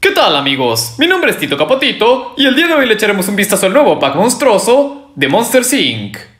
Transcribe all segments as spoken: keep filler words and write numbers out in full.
¿Qué tal, amigos? Mi nombre es Tito Capotito y el día de hoy le echaremos un vistazo al nuevo pack monstruoso de Monsters incorporated.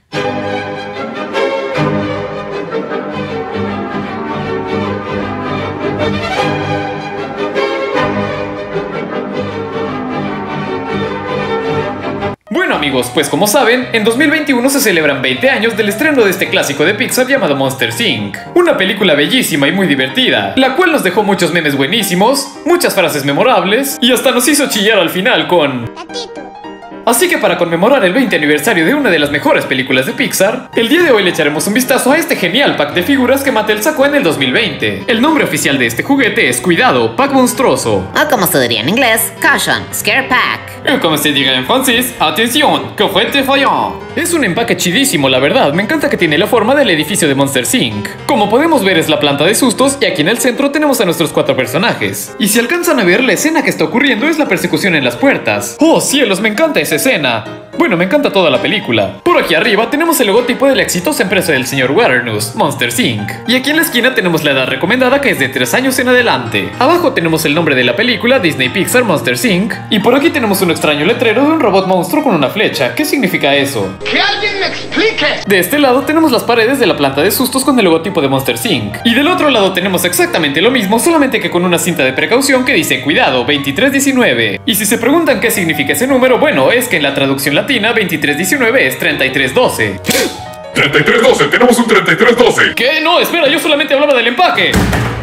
Bueno, amigos, pues como saben, en dos mil veintiuno se celebran veinte años del estreno de este clásico de Pixar llamado Monsters incorporated. Una película bellísima y muy divertida, la cual nos dejó muchos memes buenísimos, muchas frases memorables y hasta nos hizo chillar al final con... Así que para conmemorar el veinte aniversario de una de las mejores películas de Pixar, el día de hoy le echaremos un vistazo a este genial pack de figuras que Mattel sacó en el dos mil veinte. El nombre oficial de este juguete es Cuidado, Pack Monstruoso. O como se diría en inglés, Caution, Scare Pack. O como se diga en francés, Atención, coffret fallant. Es un empaque chidísimo, la verdad. Me encanta que tiene la forma del edificio de Monsters incorporated. Como podemos ver, es la planta de sustos y aquí en el centro tenemos a nuestros cuatro personajes. Y si alcanzan a ver, la escena que está ocurriendo es la persecución en las puertas. ¡Oh, cielos! Me encanta esa escena. Bueno, me encanta toda la película. Por aquí arriba tenemos el logotipo de la exitosa empresa del señor Waternoose, Monsters incorporated. Y aquí en la esquina tenemos la edad recomendada, que es de tres años en adelante. Abajo tenemos el nombre de la película, Disney Pixar Monsters incorporated. Y por aquí tenemos un extraño letrero de un robot monstruo con una flecha. ¿Qué significa eso? ¡Que alguien me explique! De este lado tenemos las paredes de la planta de sustos con el logotipo de Monsters incorporated. Y del otro lado tenemos exactamente lo mismo, solamente que con una cinta de precaución que dice Cuidado, veintitrés diecinueve. Y si se preguntan qué significa ese número, bueno, es que en la traducción latina veintitrés diecinueve es treinta y tres doce. treinta y tres doce, tenemos un treinta y tres doce. ¿Qué? No, espera, yo solamente hablaba del empaque.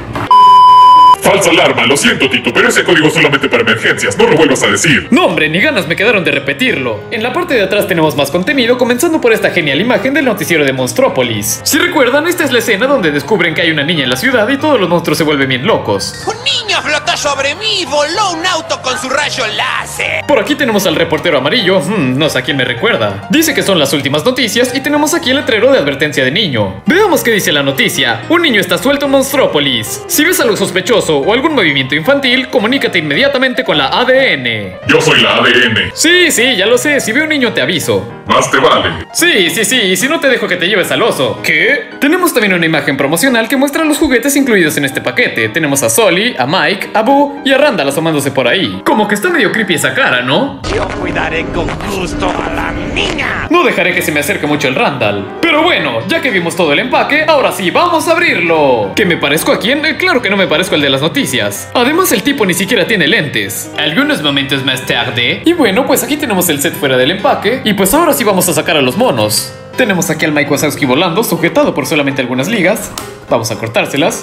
Falsa alarma, lo siento, Tito, pero ese código es solamente para emergencias, no lo vuelvas a decir. No, hombre, ni ganas me quedaron de repetirlo. En la parte de atrás tenemos más contenido, comenzando por esta genial imagen del noticiero de Monstrópolis. Si recuerdan, esta es la escena donde descubren que hay una niña en la ciudad y todos los monstruos se vuelven bien locos. ¡Un niño flotó sobre mí y voló un auto con su rayo láser! Por aquí tenemos al reportero amarillo, hmm, no sé a quién me recuerda. Dice que son las últimas noticias y tenemos aquí el letrero de advertencia de niño. Veamos qué dice la noticia. Un niño está suelto en Monstrópolis. Si ves algo sospechoso o algún movimiento infantil, comunícate inmediatamente con la A D N. Yo soy la A D N. Sí, sí, ya lo sé. Si veo un niño te aviso. Más te vale. Sí, sí, sí. Y si no te dejo que te lleves al oso. ¿Qué? Tenemos también una imagen promocional que muestra los juguetes incluidos en este paquete. Tenemos a Sully, a Mike, a Boo y a Randall asomándose por ahí. Como que está medio creepy esa cara, ¿no? Yo cuidaré con gusto a la niña. No dejaré que se me acerque mucho el Randall. Pero bueno, ya que vimos todo el empaque, ahora sí, vamos a abrirlo. ¿Que me parezco a quién? Eh, claro que no me parezco al de las noticias. Además, el tipo ni siquiera tiene lentes. Algunos momentos más tarde. Y bueno, pues aquí tenemos el set fuera del empaque. Y pues ahora sí vamos a sacar a los monos. Tenemos aquí al Mike Wazowski volando, sujetado por solamente algunas ligas. Vamos a cortárselas.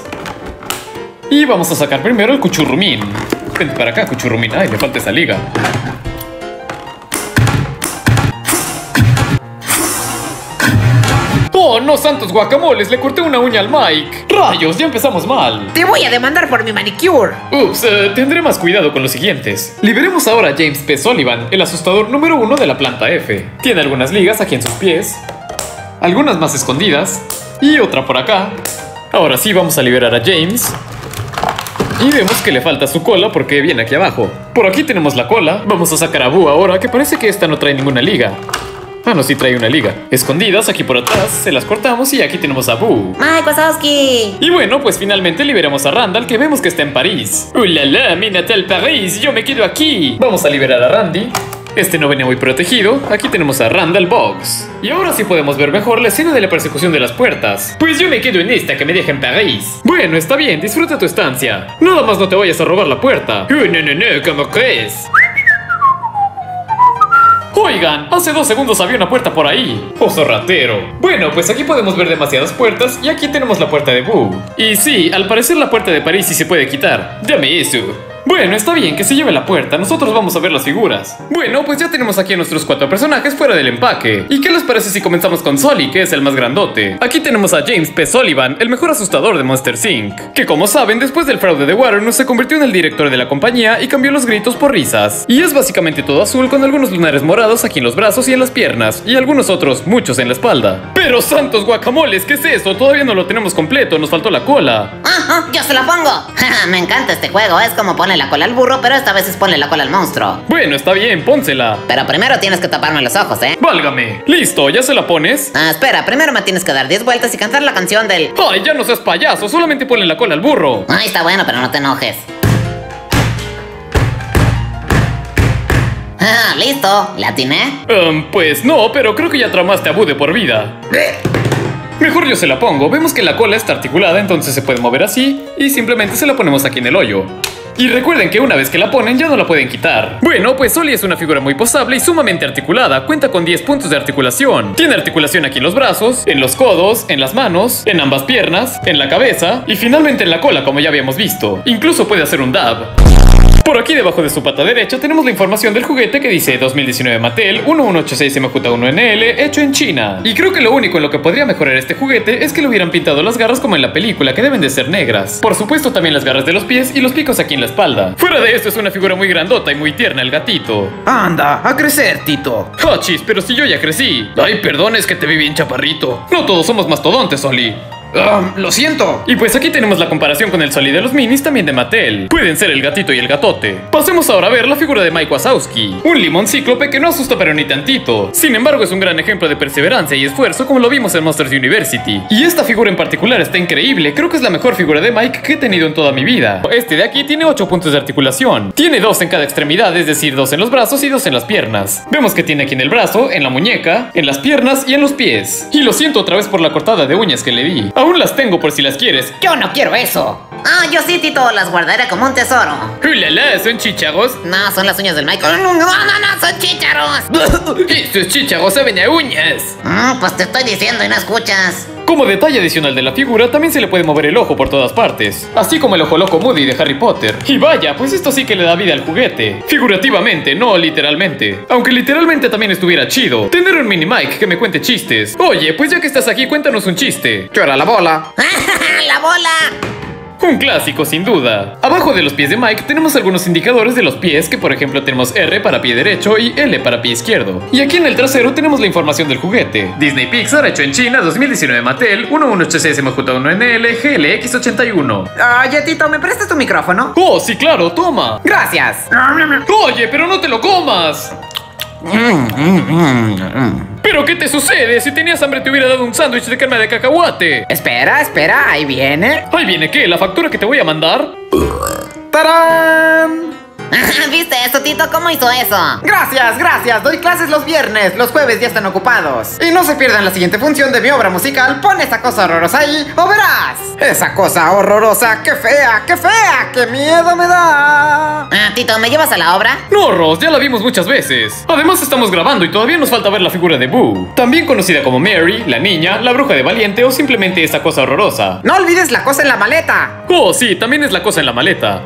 Y vamos a sacar primero el Cuchurrumín. Vente para acá, Cuchurrumín. Ay, le falta esa liga. ¡Oh, no, santos guacamoles! Le corté una uña al Mike. ¡Rayos! Ya empezamos mal. Te voy a demandar por mi manicure. Ups, eh, tendré más cuidado con los siguientes. Liberemos ahora a James P. Sullivan, el asustador número uno de la planta F. Tiene algunas ligas aquí en sus pies, algunas más escondidas y otra por acá. Ahora sí vamos a liberar a James. Y vemos que le falta su cola porque viene aquí abajo. Por aquí tenemos la cola. Vamos a sacar a Boo ahora, que parece que esta no trae ninguna liga. Ah, no, sí trae una liga. Escondidas aquí por atrás, se las cortamos y aquí tenemos a Boo. Mike Wazowski. Y bueno, pues finalmente liberamos a Randall, que vemos que está en París. ¡Uh, la, la! ¡Mi natal París! ¡Yo me quedo aquí! Vamos a liberar a Randy. Este no venía muy protegido. Aquí tenemos a Randall Boggs. Y ahora sí podemos ver mejor la escena de la persecución de las puertas. Pues yo me quedo en esta que me deja en París. Bueno, está bien, disfruta tu estancia. Nada más no te vayas a robar la puerta. ¡Uh, no, no, no! ¿Cómo crees? Oigan, hace dos segundos había una puerta por ahí. ¡Oso ratero! Bueno, pues aquí podemos ver demasiadas puertas y aquí tenemos la puerta de Boo. Y sí, al parecer la puerta de París sí se puede quitar. Dame eso. Bueno, está bien, que se lleve la puerta. Nosotros vamos a ver las figuras. Bueno, pues ya tenemos aquí a nuestros cuatro personajes fuera del empaque. ¿Y qué les parece si comenzamos con Sully, que es el más grandote? Aquí tenemos a James P. Sullivan, el mejor asustador de Monsters incorporated. Que como saben, después del fraude de Waternoose se convirtió en el director de la compañía y cambió los gritos por risas. Y es básicamente todo azul con algunos lunares morados aquí en los brazos y en las piernas. Y algunos otros, muchos en la espalda. ¡Pero santos guacamoles! ¿Qué es eso? Todavía no lo tenemos completo, nos faltó la cola. Ajá, yo se la pongo. Me encanta este juego, es como ponerle la cola al burro, pero esta vez es ponle la cola al monstruo. Bueno, está bien, pónsela. Pero primero tienes que taparme los ojos, ¿eh? Válgame. Listo, ¿ya se la pones? Ah, espera, primero me tienes que dar diez vueltas y cantar la canción del... Ay, ya no seas payaso, solamente ponle la cola al burro. Ay, está bueno, pero no te enojes. Ah, listo. ¿La atiné? Um, pues no, pero creo que ya tramaste a Boo de por vida. Mejor yo se la pongo. Vemos que la cola está articulada, entonces se puede mover así y simplemente se la ponemos aquí en el hoyo. Y recuerden que una vez que la ponen ya no la pueden quitar. Bueno, pues Sully es una figura muy posable y sumamente articulada. Cuenta con diez puntos de articulación. Tiene articulación aquí en los brazos, en los codos, en las manos, en ambas piernas, en la cabeza y finalmente en la cola, como ya habíamos visto. Incluso puede hacer un dab. Por aquí debajo de su pata derecha tenemos la información del juguete que dice dos mil diecinueve Mattel uno uno ocho seis M J uno N L hecho en China. Y creo que lo único en lo que podría mejorar este juguete es que le hubieran pintado las garras como en la película, que deben de ser negras. Por supuesto también las garras de los pies y los picos aquí en la espalda. Fuera de esto es una figura muy grandota y muy tierna el gatito. Anda, a crecer, Tito. Hachis, pero si yo ya crecí. Ay, perdón, es que te vi bien chaparrito. No todos somos mastodontes, Sully. Um, lo siento. Y pues aquí tenemos la comparación con el Sully de los minis también de Mattel. Pueden ser el gatito y el gatote. Pasemos ahora a ver la figura de Mike Wazowski, un limón cíclope que no asusta pero ni tantito. Sin embargo es un gran ejemplo de perseverancia y esfuerzo, como lo vimos en Monsters University. Y esta figura en particular está increíble. Creo que es la mejor figura de Mike que he tenido en toda mi vida. Este de aquí tiene ocho puntos de articulación. Tiene dos en cada extremidad, es decir, dos en los brazos y dos en las piernas. Vemos que tiene aquí en el brazo, en la muñeca, en las piernas y en los pies. Y lo siento otra vez por la cortada de uñas que le di. Aún las tengo por si las quieres. Yo no quiero eso. Ah, yo sí, Tito, las guardaré como un tesoro. ¡Ulala! ¿Son chícharos? No, son las uñas del Mike. No, no, no, no, son chícharos. Estos chícharos saben a uñas. Mm, pues te estoy diciendo y no escuchas. Como detalle adicional de la figura, también se le puede mover el ojo por todas partes, así como el ojo loco Moody de Harry Potter. Y vaya, pues esto sí que le da vida al juguete. Figurativamente, no literalmente. Aunque literalmente también estuviera chido tener un mini Mike que me cuente chistes. Oye, pues ya que estás aquí, cuéntanos un chiste. Yo era la bola. ¡La bola! Un clásico, sin duda. Abajo de los pies de Mike tenemos algunos indicadores de los pies, que por ejemplo tenemos R para pie derecho y L para pie izquierdo. Y aquí en el trasero tenemos la información del juguete. Disney Pixar, hecho en China, dos mil diecinueve Mattel, uno uno ocho seis M J uno N L G L X ochenta y uno. Oye, Tito, ¿me prestas tu micrófono? Oh, sí, claro, toma. Gracias. Oye, pero no te lo comas. ¿Pero qué te sucede? Si tenías hambre te hubiera dado un sándwich de crema de cacahuate. Espera, espera, ahí viene. ¿Ahí viene qué? ¿La factura que te voy a mandar? ¡Tarán! ¿Viste eso, Tito? ¿Cómo hizo eso? Gracias, gracias. Doy clases los viernes. Los jueves ya están ocupados. Y no se pierdan la siguiente función de mi obra musical. Pon esa cosa horrorosa ahí o verás. Esa cosa horrorosa. ¡Qué fea, qué fea! ¡Qué miedo me da! Ah, Tito, ¿me llevas a la obra? No, Ross, ya la vimos muchas veces. Además estamos grabando y todavía nos falta ver la figura de Boo, también conocida como Mary, la niña, la bruja de Valiente o simplemente esa cosa horrorosa. No olvides la cosa en la maleta. Oh, sí, también es la cosa en la maleta.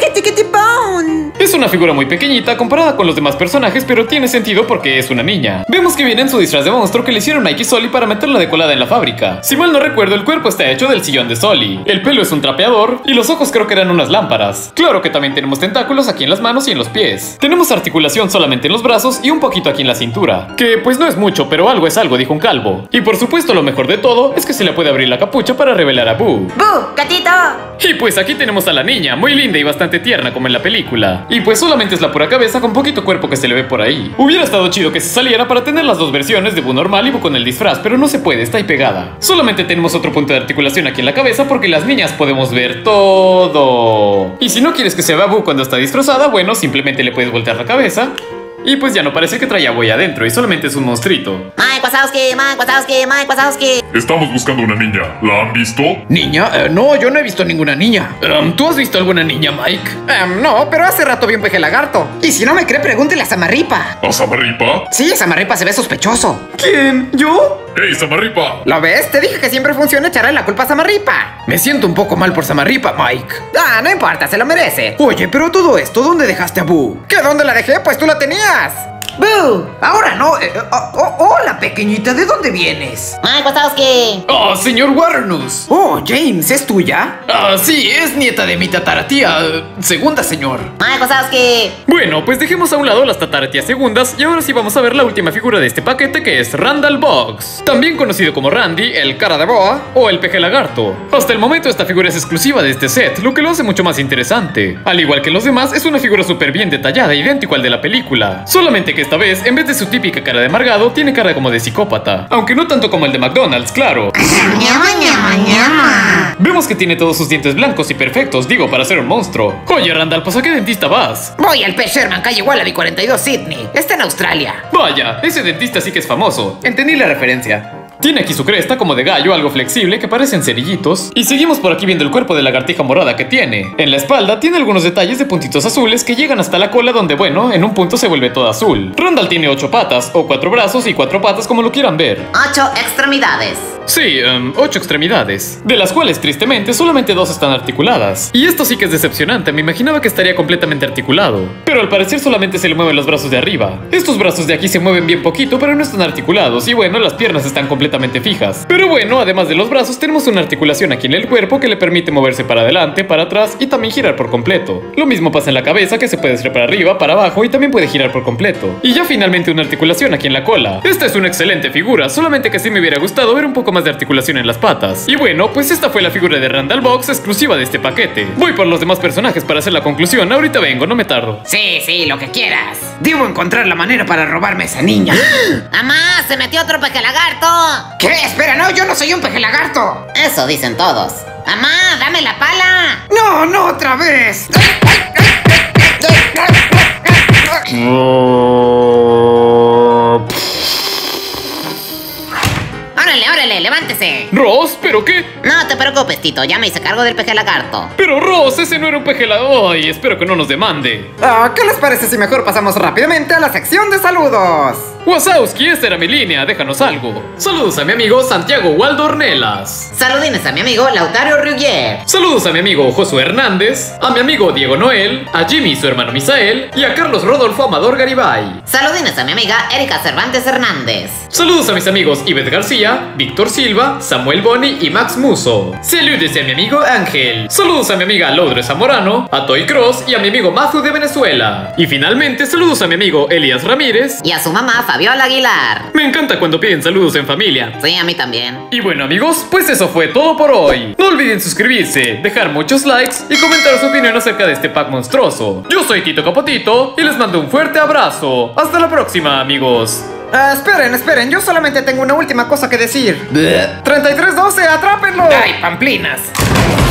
Es una figura muy pequeñita comparada con los demás personajes, pero tiene sentido porque es una niña. Vemos que viene en su disfraz de monstruo que le hicieron Mike y Sully para meterla decolada en la fábrica. Si mal no recuerdo, el cuerpo está hecho del sillón de Sully, el pelo es un trapeador y los ojos creo que eran unas lámparas. Claro que también tenemos tentáculos aquí en las manos y en los pies. Tenemos articulación solamente en los brazos y un poquito aquí en la cintura, que pues no es mucho, pero algo es algo, dijo un calvo. Y por supuesto lo mejor de todo es que se le puede abrir la capucha para revelar a Boo. ¡Boo, gatito! Y pues aquí tenemos a la niña, muy linda y bastante tierna como en la película. Y pues solamente es la pura cabeza con poquito cuerpo que se le ve por ahí. Hubiera estado chido que se saliera para tener las dos versiones de Boo normal y Boo con el disfraz, pero no se puede, está ahí pegada. Solamente tenemos otro punto de articulación aquí en la cabeza porque las niñas podemos ver todo. Y si no quieres que se vea Boo cuando está disfrazada, bueno, simplemente le puedes voltear la cabeza. Y pues ya no parece que traía huella adentro y solamente es un monstruito. Mike Wazowski, Mike Wazowski, Mike Wazowski. Estamos buscando una niña. ¿La han visto? ¿Niña? Eh, no, yo no he visto ninguna niña. Um, ¿Tú has visto alguna niña, Mike? Um, no, pero hace rato vi un peje lagarto. Y si no me cree, pregúntele a Samarripa. ¿A Samarripa? Sí, Samarripa se ve sospechoso. ¿Quién? ¿Yo? ¡Hey, Samarripa! ¿Lo ves? Te dije que siempre funciona echarle la culpa a Samarripa. Me siento un poco mal por Samarripa, Mike. Ah, no importa, se lo merece. Oye, pero todo esto, ¿dónde dejaste a Boo? ¿Qué? ¿Dónde la dejé? Pues tú la tenías. ¡Boo! Ahora no. Eh, oh, oh, hola, pequeñita. ¿De dónde vienes? Mike Wazowski. ¡Oh, señor Warnus! Oh, James, ¿es tuya? Ah, sí, es nieta de mi tataratía. Segunda, señor. Mike Wazowski. Bueno, pues dejemos a un lado las tataratías segundas y ahora sí vamos a ver la última figura de este paquete, que es Randall Boggs, también conocido como Randy, el cara de boa o el peje lagarto. Hasta el momento esta figura es exclusiva de este set, lo que lo hace mucho más interesante. Al igual que los demás, es una figura súper bien detallada, idéntico al de la película, solamente que que esta vez, en vez de su típica cara de amargado, tiene cara como de psicópata. Aunque no tanto como el de McDonald's, claro. Vemos que tiene todos sus dientes blancos y perfectos, digo, para ser un monstruo. Oye, Randall, ¿pues a qué dentista vas? Voy al P. Sherman, calle Wallaby cuarenta y dos, Sydney. Está en Australia. Vaya, ese dentista sí que es famoso. Entendí la referencia. Tiene aquí su cresta como de gallo, algo flexible, que parecen cerillitos. Y seguimos por aquí viendo el cuerpo de lagartija morada que tiene. En la espalda tiene algunos detalles de puntitos azules que llegan hasta la cola donde, bueno, en un punto se vuelve toda azul. Randall tiene ocho patas, o cuatro brazos y cuatro patas como lo quieran ver. Ocho extremidades. Sí, um, ocho extremidades, de las cuales tristemente solamente dos están articuladas. Y esto sí que es decepcionante, me imaginaba que estaría completamente articulado. Pero al parecer solamente se le mueven los brazos de arriba. Estos brazos de aquí se mueven bien poquito, pero no están articulados. Y bueno, las piernas están completamente fijas. Pero bueno, además de los brazos, tenemos una articulación aquí en el cuerpo que le permite moverse para adelante, para atrás y también girar por completo. Lo mismo pasa en la cabeza, que se puede hacer para arriba, para abajo y también puede girar por completo. Y ya finalmente una articulación aquí en la cola. Esta es una excelente figura, solamente que sí me hubiera gustado ver un poco más de articulación en las patas. Y bueno, pues esta fue la figura de Randall Box exclusiva de este paquete. Voy por los demás personajes para hacer la conclusión. Ahorita vengo, no me tardo. Sí, sí, lo que quieras. Debo encontrar la manera para robarme a esa niña. ¡Mamá! ¡Se metió otro peje lagarto! ¿Qué? Espera, no, yo no soy un peje lagarto. Eso dicen todos. ¡Mamá! ¡Dame la pala! No, no otra vez. ¡Órale, órale! ¡Levántese! Ross, ¿pero qué? No te preocupes, Tito. Ya me hice cargo del peje lagarto. Pero Ross, ese no era un peje lagarto. Ay, espero que no nos demande. Ah, ¿qué les parece si mejor pasamos rápidamente a la sección de saludos? Wazowski, esta era mi línea, déjanos algo. Saludos a mi amigo Santiago Waldo Ornelas. Saludines a mi amigo Lautario Rugier. Saludos a mi amigo Josué Hernández, a mi amigo Diego Noel, a Jimmy su hermano Misael y a Carlos Rodolfo Amador Garibay. Saludines a mi amiga Erika Cervantes Hernández. Saludos a mis amigos Ivette García, Víctor Silva, Samuel Boni y Max Muso. Saludos a mi amigo Ángel. Saludos a mi amiga Laudre Zamorano, a Toy Cross y a mi amigo Mazu de Venezuela. Y finalmente saludos a mi amigo Elías Ramírez y a su mamá Fabiola Aguilar. Me encanta cuando piden saludos en familia. Sí, a mí también. Y bueno amigos, pues eso fue todo por hoy. No olviden suscribirse, dejar muchos likes y comentar su opinión acerca de este pack monstruoso. Yo soy Tito Capotito y les mando un fuerte abrazo. Hasta la próxima amigos. Uh, esperen, esperen, yo solamente tengo una última cosa que decir. treinta y tres doce, atrápenlo. ¡Ay, pamplinas!